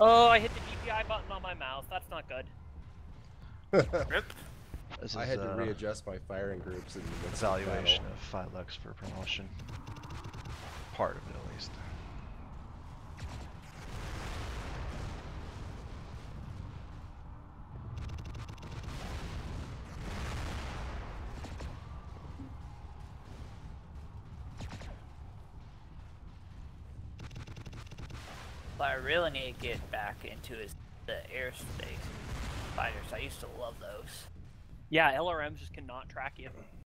Oh, I hit the DPI button on my mouse. That's not good. I had to readjust my firing groups in the evaluation of Phylexes for promotion. Part of it, at least. What I really need to get back into is the airspace fighters. I used to love those. Yeah, LRMs just cannot track you.